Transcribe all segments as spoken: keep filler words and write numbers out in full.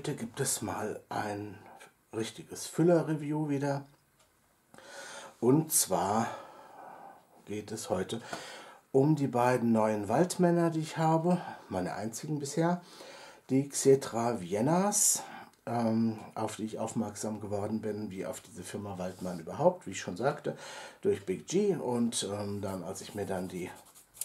Heute gibt es mal ein richtiges Füller-Review wieder. Und zwar geht es heute um die beiden neuen Waldmänner, die ich habe, meine einzigen bisher, die Xetra Viennas, ähm, auf die ich aufmerksam geworden bin, wie auf diese Firma Waldmann überhaupt, wie ich schon sagte, durch Big G. Und ähm, dann, als ich mir dann die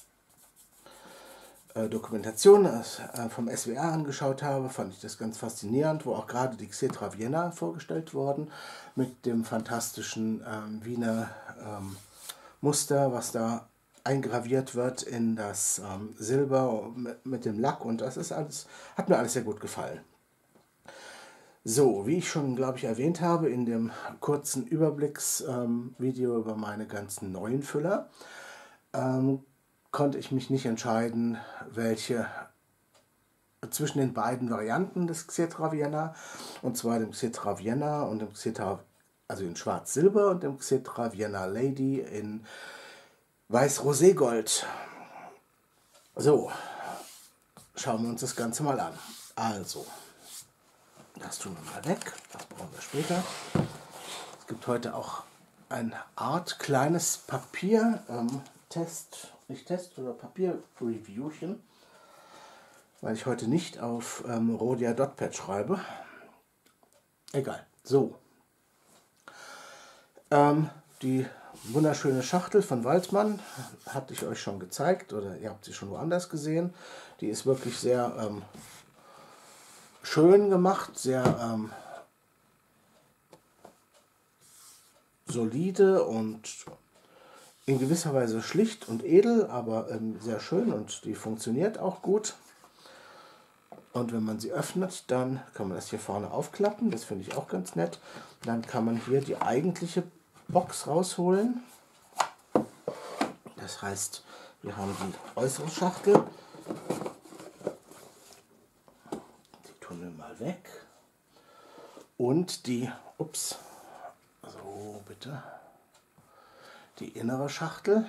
Dokumentation vom S W R angeschaut habe, fand ich das ganz faszinierend, wo auch gerade die Xetra Vienna vorgestellt worden, mit dem fantastischen ähm, Wiener ähm, Muster, was da eingraviert wird in das ähm, Silber mit, mit dem Lack, und das ist alles, hat mir alles sehr gut gefallen. So, wie ich schon, glaube ich, erwähnt habe in dem kurzen Überblicksvideo ähm, über meine ganzen neuen Füller, ähm, konnte ich mich nicht entscheiden, welche zwischen den beiden Varianten des Xetra Vienna, und zwar dem Xetra Vienna und dem Xetra, also in Schwarz-Silber, und dem Xetra Vienna Lady in Weiß-Roségold. So, schauen wir uns das Ganze mal an. Also, das tun wir mal weg, das brauchen wir später. Es gibt heute auch ein Art kleines Papier, ähm, Test, nicht Test, oder Papier-Reviewchen, weil ich heute nicht auf ähm, Rhodia Dotpad schreibe. Egal. So. Ähm, die wunderschöne Schachtel von Waldmann hatte ich euch schon gezeigt, oder ihr habt sie schon woanders gesehen. Die ist wirklich sehr ähm, schön gemacht, sehr ähm, solide und in gewisser Weise schlicht und edel, aber ähm, sehr schön, und die funktioniert auch gut. Und wenn man sie öffnet, dann kann man das hier vorne aufklappen, das finde ich auch ganz nett. Dann kann man hier die eigentliche Box rausholen. Das heißt, wir haben die äußere Schachtel. Die tun wir mal weg. Und die, ups, so bitte. Die innere Schachtel.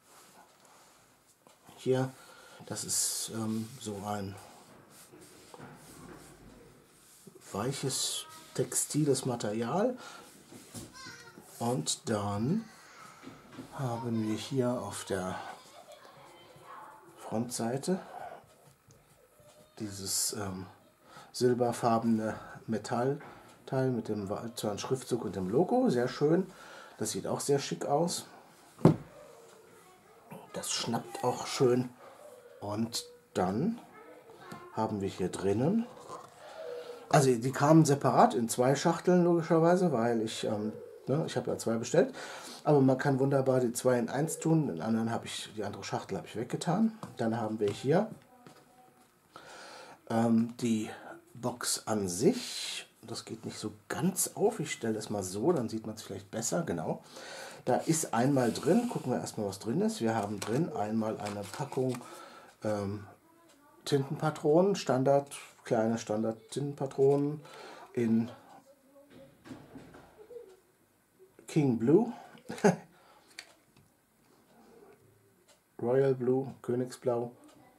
Hier, das ist ähm, so ein weiches textiles Material. Und dann haben wir hier auf der Frontseite dieses ähm, silberfarbene Metallteil mit dem Waldmann-Schriftzug und dem Logo. Sehr schön. Das sieht auch sehr schick aus. Das schnappt auch schön. Und dann haben wir hier drinnen, also die kamen separat in zwei Schachteln logischerweise, weil ich, ähm, ne, ich habe ja zwei bestellt. Aber man kann wunderbar die zwei in eins tun. Den anderen habe ich, die andere Schachtel habe ich weggetan. Dann haben wir hier ähm, die Box an sich. Das geht nicht so ganz auf. Ich stelle das mal so, dann sieht man es vielleicht besser. Genau. Da ist einmal drin, gucken wir erstmal, was drin ist. Wir haben drin einmal eine Packung ähm, Tintenpatronen, Standard, kleine Standard-Tintenpatronen in King Blue, Royal Blue, Königsblau.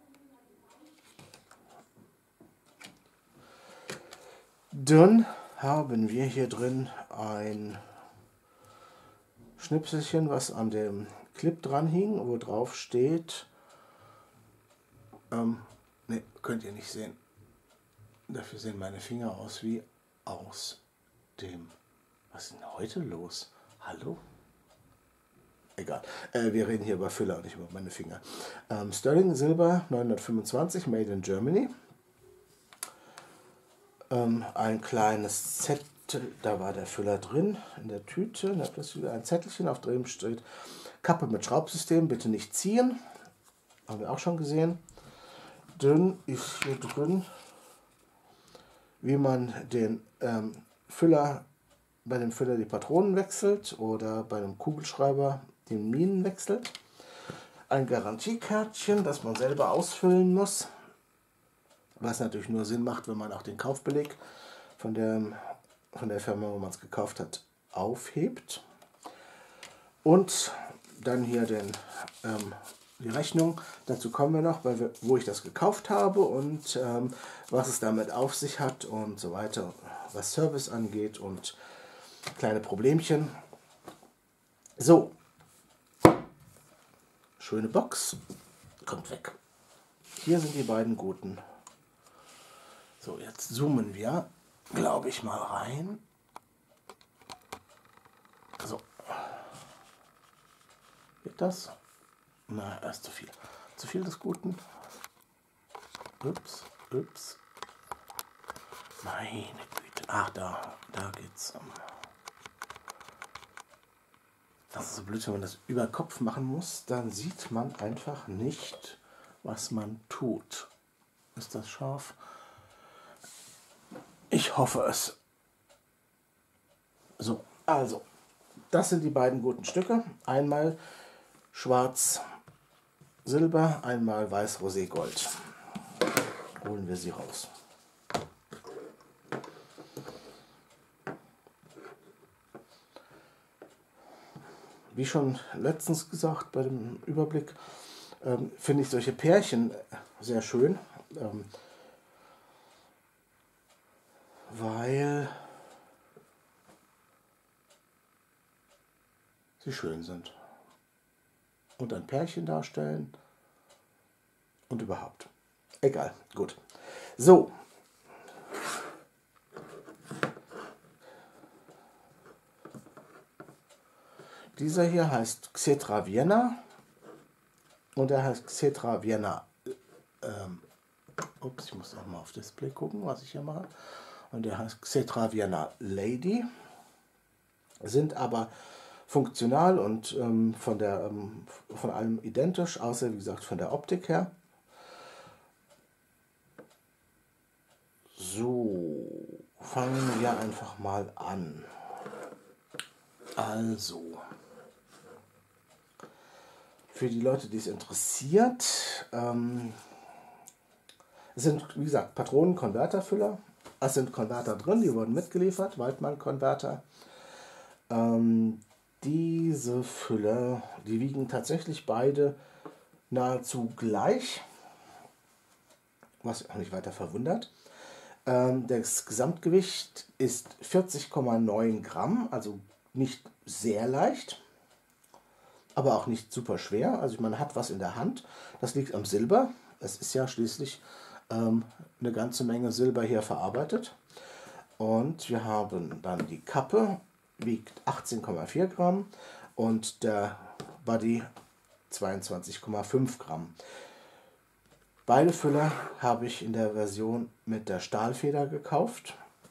Dann haben wir hier drin ein Schnipselchen, was an dem Clip dran hing, wo drauf steht, ähm, ne, könnt ihr nicht sehen. Dafür sehen meine Finger aus wie aus dem... Was ist denn heute los? Hallo? Egal. Äh, wir reden hier über Füller und nicht über meine Finger. Ähm, Sterling Silber neunhundertfünfundzwanzig, Made in Germany. Ähm, ein kleines Zettel, da war der Füller drin, in der Tüte. Da ist wieder ein Zettelchen, auf dem steht Kappe mit Schraubsystem, bitte nicht ziehen. Haben wir auch schon gesehen. Dann ist hier drin, wie man den ähm, Füller, bei dem Füller die Patronen wechselt oder bei einem Kugelschreiber die Minen wechselt. Ein Garantiekärtchen, das man selber ausfüllen muss, was natürlich nur Sinn macht, wenn man auch den Kaufbeleg von der, von der Firma, wo man es gekauft hat, aufhebt. Und dann hier den ähm, die Rechnung. Dazu kommen wir noch, weil wir, wo ich das gekauft habe und ähm, was es damit auf sich hat und so weiter, was Service angeht und kleine Problemchen. So, schöne Box, kommt weg. Hier sind die beiden guten. So, jetzt zoomen wir, glaube ich, mal rein. So, geht das? Na, erst zu viel. Zu viel des Guten. Ups, ups. Meine Güte. Ach, da, da geht's. Das ist so blöd, wenn man das über Kopf machen muss, dann sieht man einfach nicht, was man tut. Ist das scharf? Ich hoffe es. So, also, das sind die beiden guten Stücke. Einmal schwarz Silber, einmal weiß Rosé Gold. Holen wir sie raus. Wie schon letztens gesagt bei dem Überblick, ähm, finde ich solche Pärchen sehr schön, ähm, weil sie schön sind und ein Pärchen darstellen und überhaupt. Egal, gut. So. Dieser hier heißt Xetra Vienna und der heißt Xetra Vienna. Ähm, ups, ich muss auch mal auf Display gucken, was ich hier mache. Und der heißt Xetra Vienna Lady. Sind aber funktional und ähm, von, der, ähm, von allem identisch, außer wie gesagt von der Optik her. So, fangen wir einfach mal an. Also, für die Leute, die es interessiert, ähm, es sind, wie gesagt, Patronen-Konverterfüller. Es sind Konverter drin, die wurden mitgeliefert, Waldmann-Konverter. Ähm, diese Füller, die wiegen tatsächlich beide nahezu gleich, was auch nicht weiter verwundert. Ähm, das Gesamtgewicht ist vierzig Komma neun Gramm, also nicht sehr leicht, aber auch nicht super schwer. Also man hat was in der Hand. Das liegt am Silber. Es ist ja schließlich ähm, eine ganze Menge Silber hier verarbeitet. Und wir haben dann die Kappe, wiegt achtzehn Komma vier Gramm und der Body zweiundzwanzig Komma fünf Gramm. Beide Füller habe ich in der Version mit der Stahlfeder gekauft,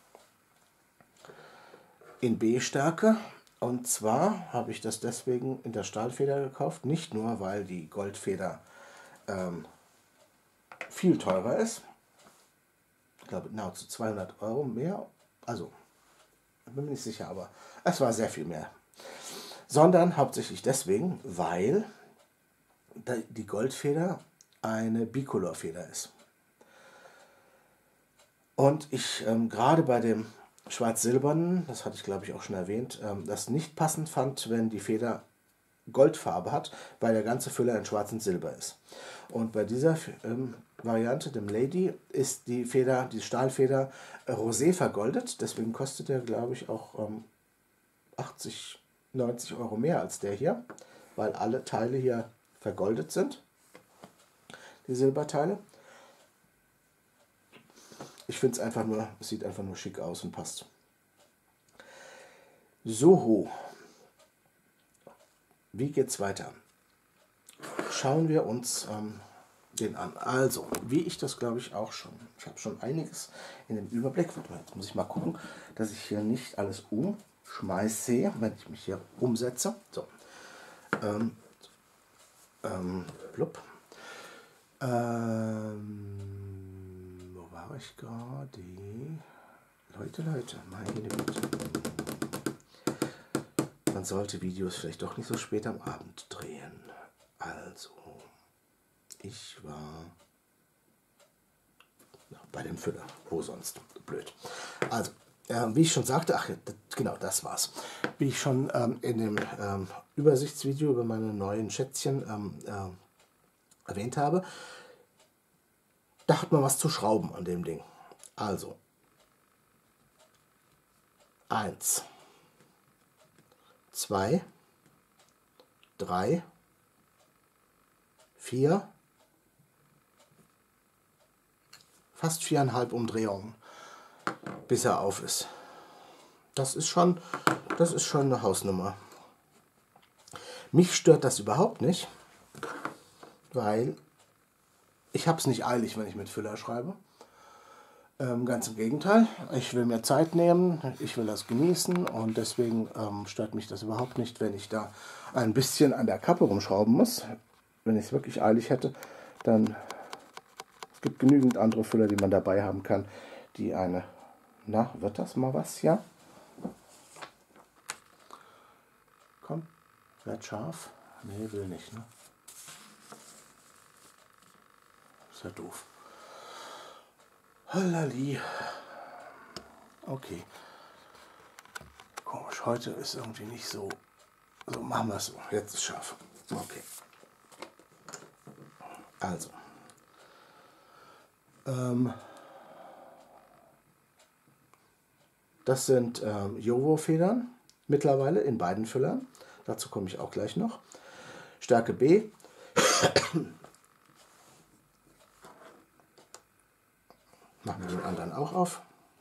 in B-Stärke. Und zwar habe ich das deswegen in der Stahlfeder gekauft, nicht nur, weil die Goldfeder ähm, viel teurer ist, ich glaube nahezu zweihundert Euro mehr, also bin mir nicht sicher, aber es war sehr viel mehr, sondern hauptsächlich deswegen, weil die Goldfeder eine Bicolor-Feder ist. Und ich ähm, gerade bei dem schwarz-silbernen, das hatte ich glaube ich auch schon erwähnt, ähm, das nicht passend fand, wenn die Feder Goldfarbe hat, weil der ganze Füller in schwarz und silber ist. Und bei dieser ähm, Variante, dem Lady, ist die Feder, die Stahlfeder äh, rosé vergoldet, deswegen kostet der glaube ich auch ähm, achtzig, neunzig Euro mehr als der hier, weil alle Teile hier vergoldet sind, die Silberteile. Ich finde es einfach nur, es sieht einfach nur schick aus und passt. So, wie geht's weiter? Schauen wir uns ähm, den an. Also, wie ich das glaube ich auch schon, ich habe schon einiges in dem Überblick. Jetzt muss ich mal gucken, dass ich hier nicht alles umschmeiße, wenn ich mich hier umsetze. So, ähm, ähm, blub. Ähm, war ich gerade? Leute, Leute, meine Güte. Man sollte Videos vielleicht doch nicht so spät am Abend drehen. Also, ich war ja, bei dem Füller. Wo sonst? Blöd. Also, äh, wie ich schon sagte, ach genau, das war's. Wie ich schon ähm, in dem ähm, Übersichtsvideo über meine neuen Schätzchen ähm, äh, erwähnt habe. Da hat man was zu schrauben an dem Ding. Also, eins, zwei, drei, vier, fast viereinhalb Umdrehungen, bis er auf ist. Das ist schon, das ist schon eine Hausnummer. Mich stört das überhaupt nicht, weil ich habe es nicht eilig, wenn ich mit Füller schreibe. Ähm, ganz im Gegenteil, ich will mir Zeit nehmen, ich will das genießen und deswegen ähm, stört mich das überhaupt nicht, wenn ich da ein bisschen an der Kappe rumschrauben muss. Wenn ich es wirklich eilig hätte, dann es gibt genügend andere Füller, die man dabei haben kann, die eine, na, wird das mal was, ja? Komm, werd scharf. Nee, will nicht, ne? Ist ja doof. Hallali. Okay. Komisch, heute ist irgendwie nicht so. So, machen wir es so. Jetzt ist scharf. Okay. Also. Ähm, das sind ähm, Jowo-Federn. Mittlerweile in beiden Füllern. Dazu komme ich auch gleich noch. Stärke B. Machen wir den anderen auch auf.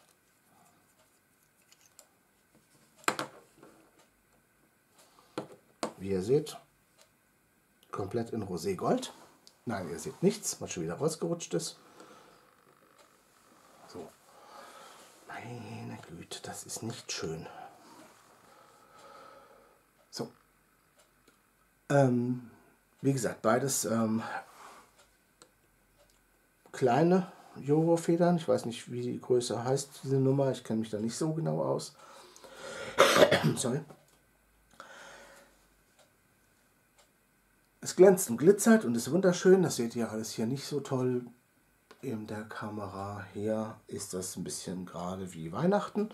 Wie ihr seht, komplett in Roségold. Nein, ihr seht nichts, was schon wieder rausgerutscht ist. So. Meine Güte, das ist nicht schön. So. Ähm, wie gesagt, beides ähm, kleine Jowo-Federn. Ich weiß nicht, wie die Größe heißt, diese Nummer. Ich kenne mich da nicht so genau aus. Sorry. Es glänzt und glitzert und ist wunderschön. Das seht ihr alles hier nicht so toll in der Kamera. Hier ist das ein bisschen gerade wie Weihnachten.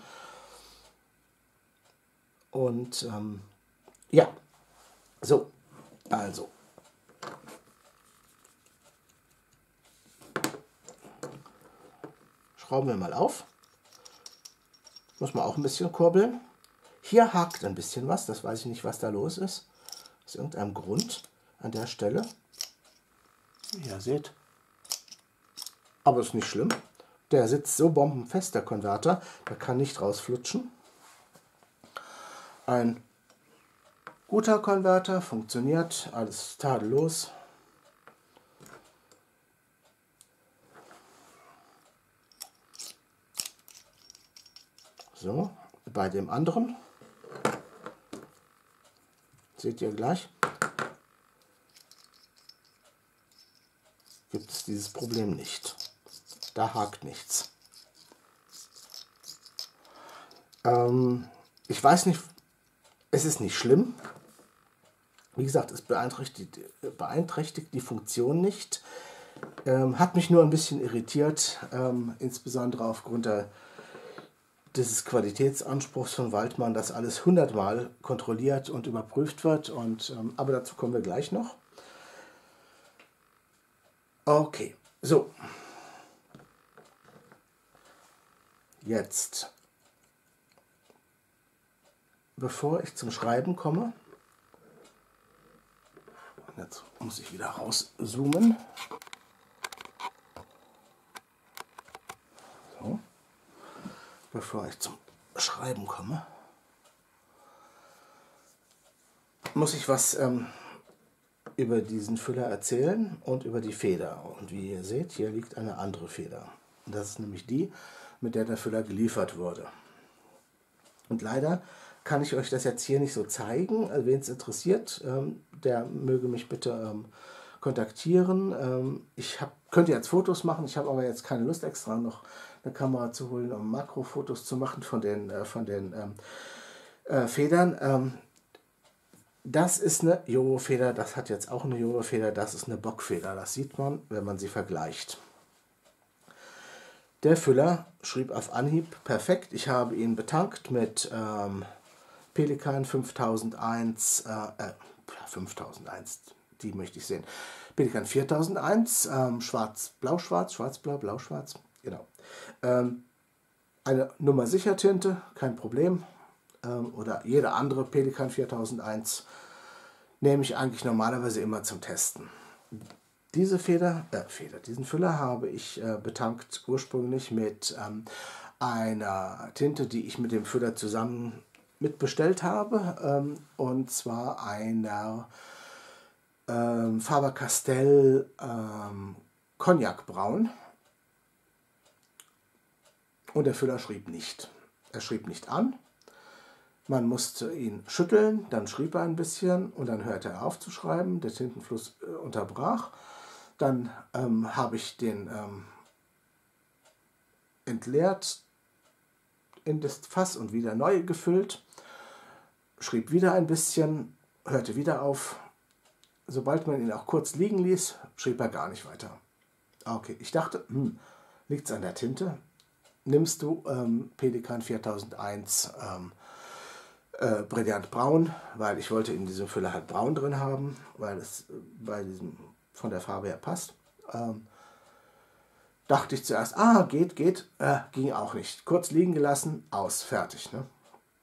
Und ähm, ja, so, also. Schrauben wir mal auf. Muss man auch ein bisschen kurbeln. Hier hakt ein bisschen was, das weiß ich nicht, was da los ist. Aus irgendeinem Grund an der Stelle. Wie ihr seht. Aber ist nicht schlimm. Der sitzt so bombenfest, der Konverter, der kann nicht rausflutschen. Ein guter Konverter, funktioniert, alles tadellos. So, bei dem anderen seht ihr gleich, gibt es dieses Problem nicht. Da hakt nichts. Ähm, ich weiß nicht, es ist nicht schlimm. Wie gesagt, es beeinträchtigt, beeinträchtigt die Funktion nicht. Ähm, hat mich nur ein bisschen irritiert, ähm, insbesondere aufgrund der dieses Qualitätsanspruchs von Waldmann, dass alles hundertmal kontrolliert und überprüft wird. Und, ähm, aber dazu kommen wir gleich noch. Okay, so. Jetzt, bevor ich zum Schreiben komme, jetzt muss ich wieder rauszoomen. So. Bevor ich zum Schreiben komme, muss ich was ähm, über diesen Füller erzählen und über die Feder. Und wie ihr seht, hier liegt eine andere Feder. Und das ist nämlich die, mit der der Füller geliefert wurde. Und leider kann ich euch das jetzt hier nicht so zeigen. Also, wen es interessiert, ähm, der möge mich bitte ähm, kontaktieren. Ähm, ich hab, könnte jetzt Fotos machen, ich habe aber jetzt keine Lust extra noch eine Kamera zu holen, um Makrofotos zu machen von den, äh, von den ähm, äh, Federn. Ähm, das ist eine Jowo-Feder, das hat jetzt auch eine Jowo-Feder, das ist eine Bockfeder. Das sieht man, wenn man sie vergleicht. Der Füller schrieb auf Anhieb perfekt. Ich habe ihn betankt mit ähm, Pelikan fünftausendeins, äh, äh, fünftausendeins, die möchte ich sehen. Pelikan viertausendeins, ähm, schwarz, blau, schwarz, schwarz, blau, blau, schwarz, genau. Ähm, eine Nummer sicher Tinte, kein Problem. Ähm, oder jede andere Pelikan viertausendeins nehme ich eigentlich normalerweise immer zum Testen. Diese Feder, äh, Feder, diesen Füller habe ich äh, betankt ursprünglich mit ähm, einer Tinte, die ich mit dem Füller zusammen mitbestellt habe, ähm, und zwar einer ähm, Faber-Castell ähm, Cognac Braun, und der Füller schrieb nicht. Er schrieb nicht an. Man musste ihn schütteln, dann schrieb er ein bisschen und dann hörte er auf zu schreiben. Der Tintenfluss äh, unterbrach. Dann ähm, habe ich den ähm, entleert in das Fass und wieder neu gefüllt. Schrieb wieder ein bisschen, hörte wieder auf. Sobald man ihn auch kurz liegen ließ, schrieb er gar nicht weiter. Okay, ich dachte, hm, liegt es an der Tinte? Nimmst du ähm, Pelikan viertausendeins ähm, äh, Brillant Braun, weil ich wollte in diesem Füller halt Braun drin haben, weil es äh, bei diesem von der Farbe her passt. Ähm, dachte ich zuerst, ah, geht, geht, äh, ging auch nicht. Kurz liegen gelassen, aus, fertig. Ne?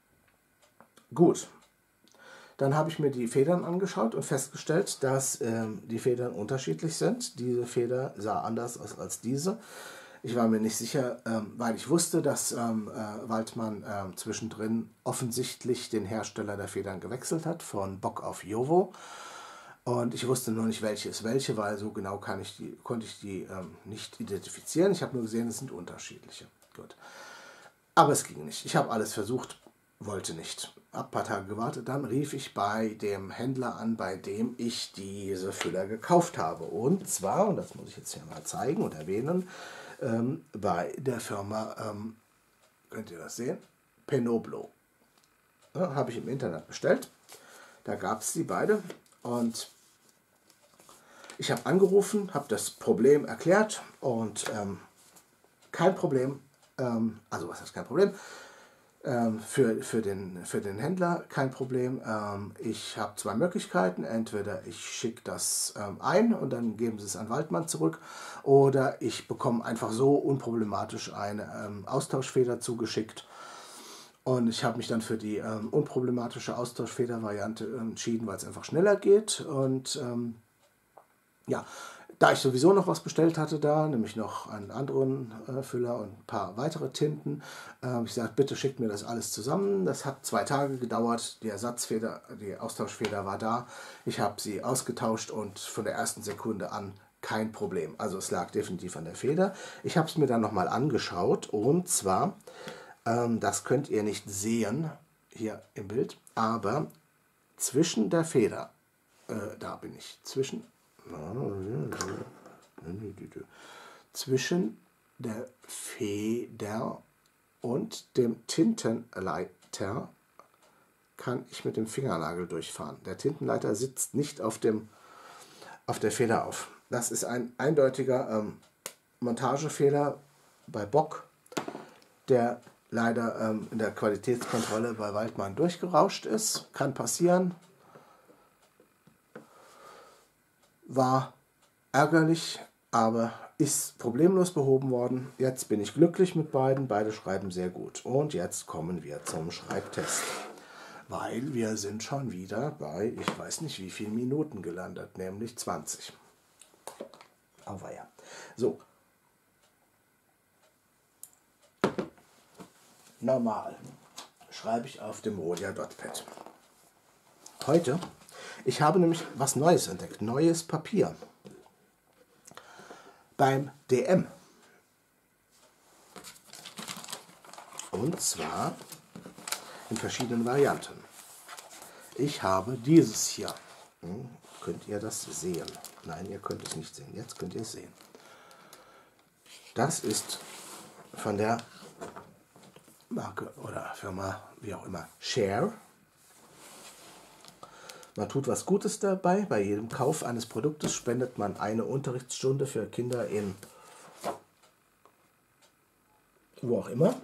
Gut. Dann habe ich mir die Federn angeschaut und festgestellt, dass ähm, die Federn unterschiedlich sind. Diese Feder sah anders aus als diese. Ich war mir nicht sicher, ähm, weil ich wusste, dass ähm, äh, Waldmann äh, zwischendrin offensichtlich den Hersteller der Federn gewechselt hat, von Bock auf Jowo. Und ich wusste nur nicht, welche ist welche, weil so genau kann ich die, konnte ich die ähm, nicht identifizieren. Ich habe nur gesehen, es sind unterschiedliche. Gut. Aber es ging nicht. Ich habe alles versucht, wollte nicht. Hab ein paar Tage gewartet, dann rief ich bei dem Händler an, bei dem ich diese Füller gekauft habe. Und zwar, und das muss ich jetzt hier mal zeigen und erwähnen, ähm, bei der Firma, ähm, könnt ihr das sehen, Penoblo. Ja, habe ich im Internet bestellt. Da gab es die beide. Und ich habe angerufen, habe das Problem erklärt und ähm, kein Problem, ähm, also was heißt kein Problem, ähm, für, für, den, für den Händler kein Problem. Ähm, ich habe zwei Möglichkeiten, entweder ich schicke das ähm, ein und dann geben sie es an Waldmann zurück, oder ich bekomme einfach so unproblematisch eine ähm, Austauschfeder zugeschickt. Und ich habe mich dann für die ähm, unproblematische Austauschfeder-Variante entschieden, weil es einfach schneller geht. Und ähm, ja, da ich sowieso noch was bestellt hatte da, nämlich noch einen anderen äh, Füller und ein paar weitere Tinten, äh, habe ich gesagt, bitte schickt mir das alles zusammen. Das hat zwei Tage gedauert. Die Ersatzfeder, die Austauschfeder war da. Ich habe sie ausgetauscht und von der ersten Sekunde an kein Problem. Also es lag definitiv an der Feder. Ich habe es mir dann nochmal angeschaut, und zwar, ähm, das könnt ihr nicht sehen hier im Bild, aber zwischen der Feder, äh, da bin ich, zwischen... Zwischen der Feder und dem Tintenleiter kann ich mit dem Fingernagel durchfahren. Der Tintenleiter sitzt nicht auf, dem, auf der Feder auf. Das ist ein eindeutiger ähm, Montagefehler bei Bock, der leider ähm, in der Qualitätskontrolle bei Waldmann durchgerauscht ist. Kann passieren. War ärgerlich, aber ist problemlos behoben worden. Jetzt bin ich glücklich mit beiden. Beide schreiben sehr gut. Und jetzt kommen wir zum Schreibtest. Weil wir sind schon wieder bei, ich weiß nicht wie viele Minuten gelandet, nämlich zwanzig. Auweia. So. Normal schreibe ich auf dem Rhodia Dotpad. Heute, ich habe nämlich was Neues entdeckt, neues Papier. Beim D M. Und zwar in verschiedenen Varianten. Ich habe dieses hier. Hm, könnt ihr das sehen? Nein, ihr könnt es nicht sehen. Jetzt könnt ihr es sehen. Das ist von der Marke oder Firma, wie auch immer, Share. Man tut was Gutes dabei. Bei jedem Kauf eines Produktes spendet man eine Unterrichtsstunde für Kinder in wo auch immer.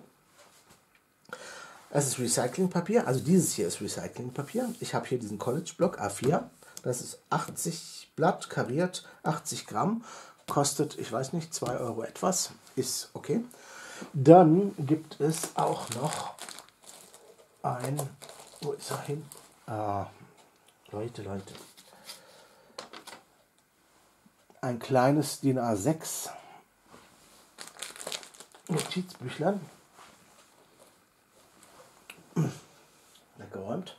Es ist Recyclingpapier, also dieses hier ist Recyclingpapier. Ich habe hier diesen College-Block A vier, Das ist achtzig Blatt, kariert, achtzig Gramm. Kostet, ich weiß nicht, zwei Euro etwas. Ist okay. Dann gibt es auch noch ein... Wo ist er hin? Ah, Leute, Leute. Ein kleines DIN A sechs Notizbüchlein. Weggeräumt.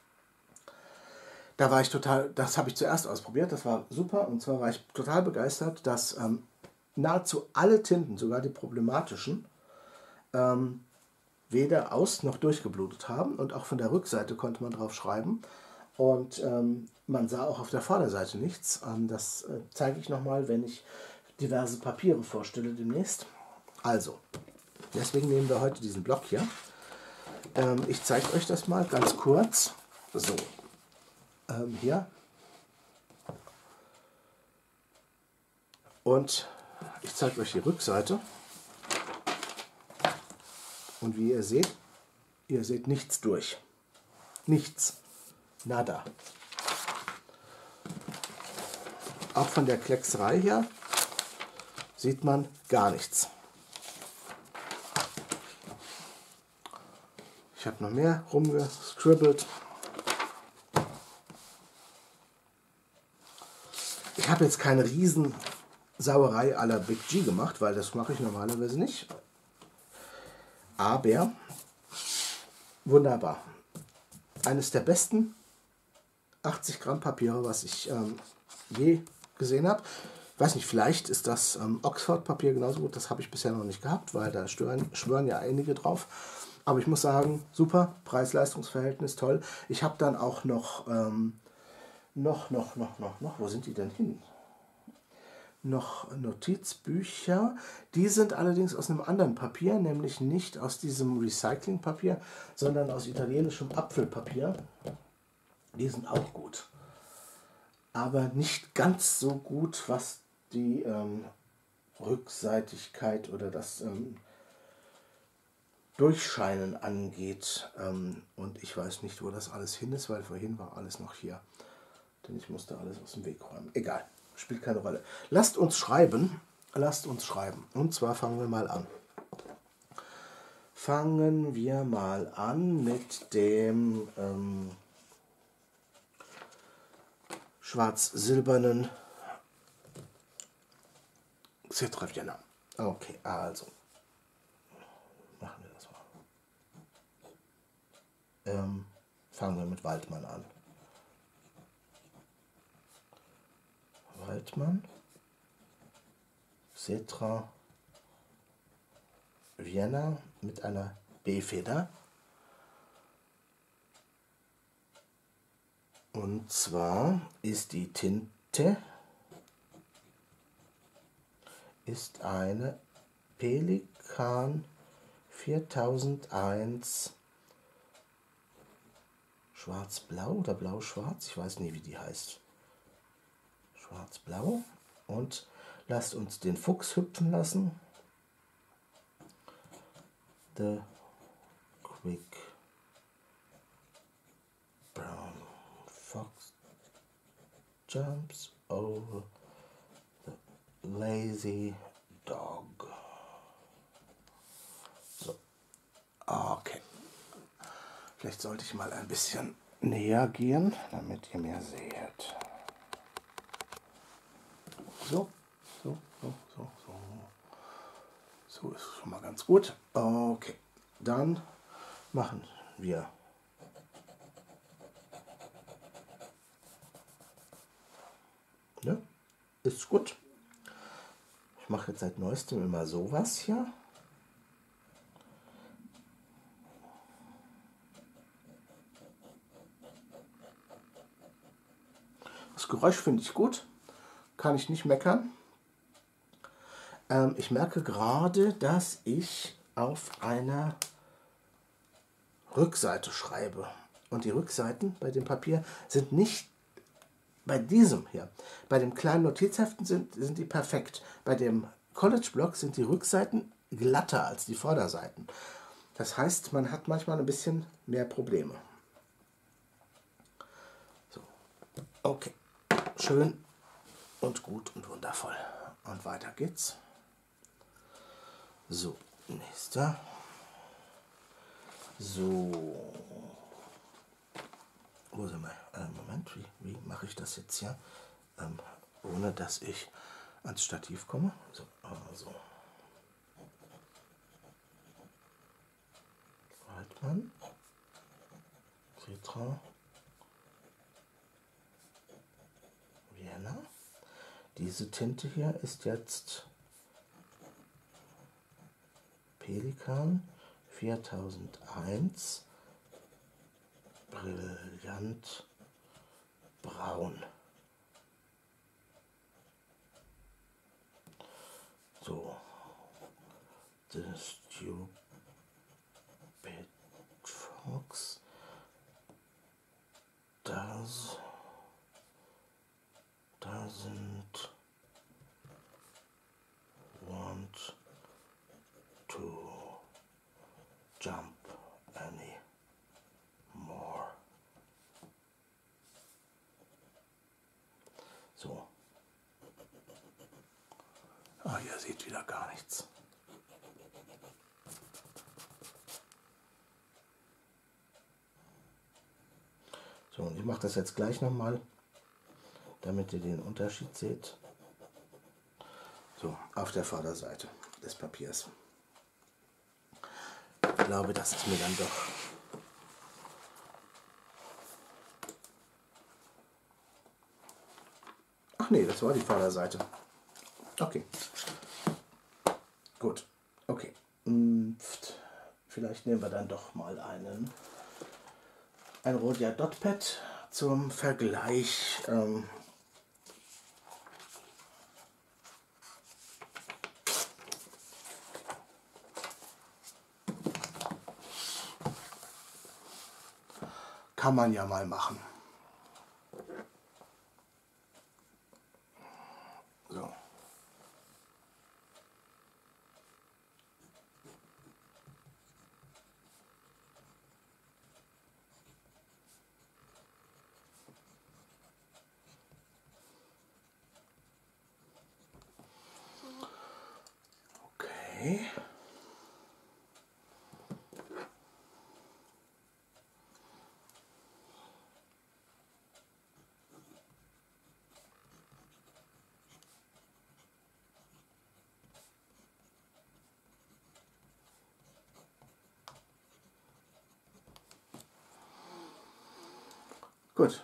Da war ich total, das habe ich zuerst ausprobiert, das war super. Und zwar war ich total begeistert, dass ähm, nahezu alle Tinten, sogar die problematischen, ähm, weder aus- noch durchgeblutet haben. Und auch von der Rückseite konnte man drauf schreiben. Und ähm, man sah auch auf der Vorderseite nichts. Ähm, das äh, zeige ich nochmal, wenn ich diverse Papiere vorstelle demnächst. Also, deswegen nehmen wir heute diesen Block hier. Ähm, ich zeige euch das mal ganz kurz. So, ähm, hier. Und ich zeige euch die Rückseite. Und wie ihr seht, ihr seht nichts durch. Nichts. Nada. Auch von der Kleckserei her sieht man gar nichts. Ich habe noch mehr rumgescribbelt. Ich habe jetzt keine riesen Sauerei à la Big G gemacht, weil das mache ich normalerweise nicht. Aber wunderbar. Eines der besten achtzig Gramm Papiere, was ich ähm, je gesehen habe. Ich weiß nicht, vielleicht ist das ähm, Oxford-Papier genauso gut. Das habe ich bisher noch nicht gehabt, weil da stören, schwören ja einige drauf. Aber ich muss sagen, super, Preis-Leistungs-Verhältnis, toll. Ich habe dann auch noch, ähm, noch, noch, noch, noch, noch, wo sind die denn hin? Noch Notizbücher. Die sind allerdings aus einem anderen Papier, nämlich nicht aus diesem Recyclingpapier, sondern aus italienischem Apfelpapier. Die sind auch gut. Aber nicht ganz so gut, was die ähm, Rückseitigkeit oder das ähm, Durchscheinen angeht. Ähm, und ich weiß nicht, wo das alles hin ist, weil vorhin war alles noch hier. Denn ich musste alles aus dem Weg räumen. Egal, spielt keine Rolle. Lasst uns schreiben. Lasst uns schreiben. Und zwar fangen wir mal an. Fangen wir mal an mit dem ähm, schwarz-silbernen Cetra Vienna. Okay, also machen wir das mal. Ähm, fangen wir mit Waldmann an. Waldmann, Cetra Vienna mit einer B-Feder. Und zwar ist die Tinte ist eine Pelikan viertausendeins schwarz-blau oder blau-schwarz, ich weiß nicht, wie die heißt. Schwarz-blau. Und lasst uns den Fuchs hüpfen lassen. The Quick Brown Fox jumps over the lazy dog. So, okay. Vielleicht sollte ich mal ein bisschen näher gehen, damit ihr mehr seht. So, so, so, so, so. So ist schon mal ganz gut. Okay, dann machen wir ne? Ist gut. Ich mache jetzt seit neuestem immer sowas hier. Das Geräusch finde ich gut. Kann ich nicht meckern. Ähm, ich merke gerade, dass ich auf einer Rückseite schreibe. Und die Rückseiten bei dem Papier sind nicht bei diesem hier. Bei dem kleinen Notizheften sind, sind die perfekt. Bei dem College Block sind die Rückseiten glatter als die Vorderseiten. Das heißt, man hat manchmal ein bisschen mehr Probleme. So. Okay, schön und gut und wundervoll. Und weiter geht's. So, nächster. So. Wo sind wir? Äh, Moment, wie, wie mache ich das jetzt hier? Ähm, ohne dass ich ans Stativ komme. So, also. Waldmann. Xetra. Vienna. Diese Tinte hier ist jetzt Pelikan viertausendeins. Brillant braun. So. The Stupid Fox does doesn't want to jump any more. So. Ah, ihr seht wieder gar nichts. So, und ich mache das jetzt gleich nochmal, damit ihr den Unterschied seht. So, auf der Vorderseite des Papiers. Ich glaube, das ist mir dann doch Ach nee, das war die Vorderseite. Okay. Gut. Okay. Vielleicht nehmen wir dann doch mal einen ein Rhodia Dot Pad zum Vergleich. Ähm, kann man ja mal machen. So. Okay. Gut.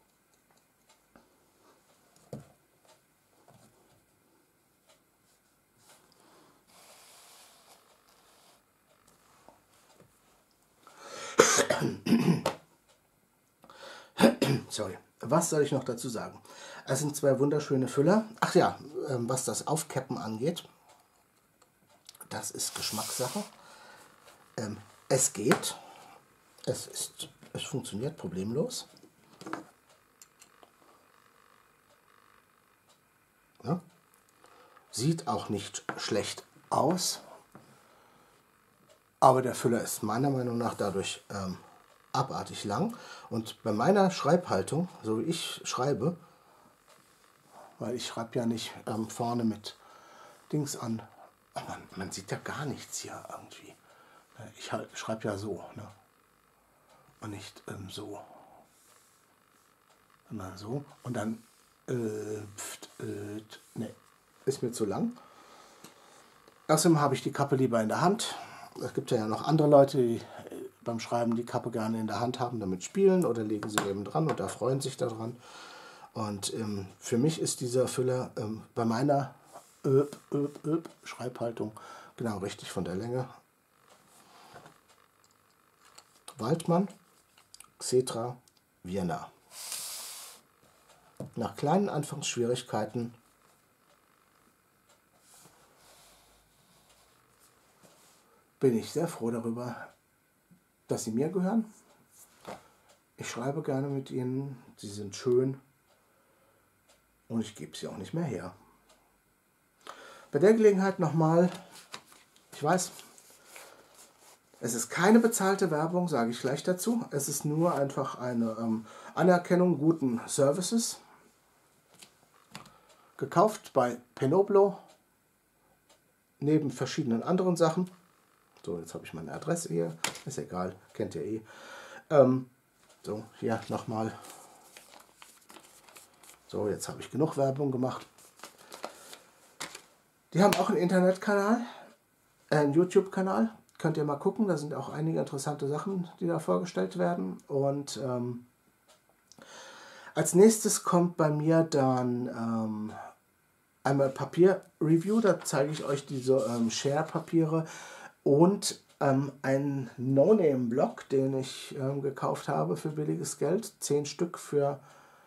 Sorry. Was soll ich noch dazu sagen? Es sind zwei wunderschöne Füller. Ach ja, was das Aufcappen angeht, das ist Geschmackssache. Es geht. Es ist, es funktioniert problemlos. Ja. Sieht auch nicht schlecht aus. Aber der Füller ist meiner Meinung nach dadurch ähm, abartig lang. Und bei meiner Schreibhaltung, so wie ich schreibe, weil ich schreibe ja nicht ähm, vorne mit Dings an, man, man sieht ja gar nichts hier irgendwie. Ich halt, schreibe ja so, ne? Und nicht ähm, so, sondern so. Und dann, äh, pft, äh, ne, ist mir zu lang. Außerdem habe ich die Kappe lieber in der Hand. Es gibt ja noch andere Leute, die beim Schreiben die Kappe gerne in der Hand haben, damit spielen oder legen sie eben dran und da freuen sich daran. Und ähm, für mich ist dieser Füller ähm, bei meiner öp, öp, öp, Schreibhaltung genau richtig von der Länge. Waldmann, Xetra, Vienna. Nach kleinen Anfangsschwierigkeiten bin ich sehr froh darüber, dass sie mir gehören. Ich schreibe gerne mit ihnen, sie sind schön und ich gebe sie auch nicht mehr her. Bei der Gelegenheit nochmal, ich weiß, es ist keine bezahlte Werbung, sage ich gleich dazu. Es ist nur einfach eine, ähm, Anerkennung guten Services. Gekauft bei Penoblo, neben verschiedenen anderen Sachen. So, jetzt habe ich meine Adresse hier, ist egal, kennt ihr eh. Ähm, so, hier nochmal. So, jetzt habe ich genug Werbung gemacht. Die haben auch einen Internetkanal, äh, einen YouTube-Kanal. Könnt ihr mal gucken, da sind auch einige interessante Sachen, die da vorgestellt werden. Und ähm, als nächstes kommt bei mir dann ähm, einmal Papier-Review. Da zeige ich euch diese ähm, Share-Papiere und ähm, einen No-Name-Block, den ich ähm, gekauft habe für billiges Geld. Zehn Stück für,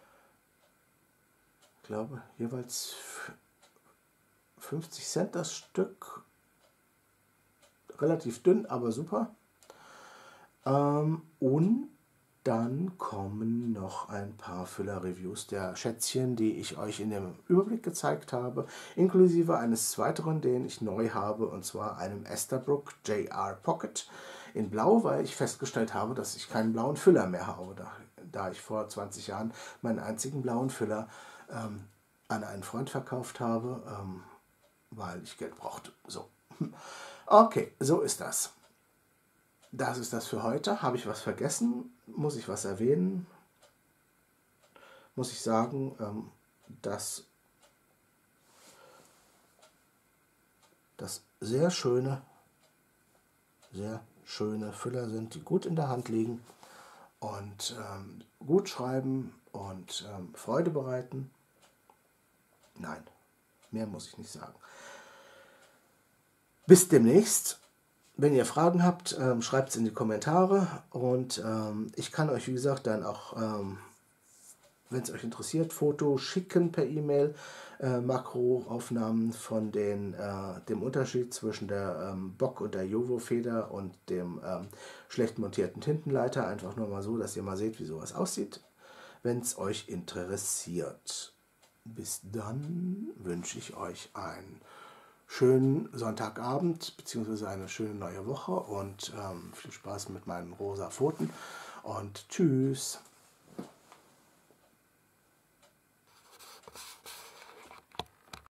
ich glaube, jeweils fünfzig Cent das Stück. Relativ dünn, aber super. Ähm, und dann kommen noch ein paar Füller-Reviews der Schätzchen, die ich euch in dem Überblick gezeigt habe, inklusive eines weiteren, den ich neu habe, und zwar einem Esterbrook J R Pocket in Blau, weil ich festgestellt habe, dass ich keinen blauen Füller mehr habe, da, da ich vor zwanzig Jahren meinen einzigen blauen Füller ähm, an einen Freund verkauft habe, ähm, weil ich Geld brauchte. So. Okay, so ist das. Das ist das für heute. Habe ich was vergessen? Muss ich was erwähnen? Muss ich sagen, ähm, dass das sehr schöne, sehr schöne Füller sind, die gut in der Hand liegen und ähm, gut schreiben und ähm, Freude bereiten. Nein, mehr muss ich nicht sagen. Bis demnächst. Wenn ihr Fragen habt, ähm, schreibt es in die Kommentare und ähm, ich kann euch, wie gesagt, dann auch, ähm, wenn es euch interessiert, Fotos schicken per E-Mail, äh, Makroaufnahmen von den, äh, dem Unterschied zwischen der ähm, Bock- und der Jowo-Feder und dem ähm, schlecht montierten Tintenleiter. Einfach nur mal so, dass ihr mal seht, wie sowas aussieht, wenn es euch interessiert. Bis dann wünsche ich euch ein schönen Sonntagabend bzw. eine schöne neue Woche und ähm, viel Spaß mit meinen rosa Pfoten und tschüss.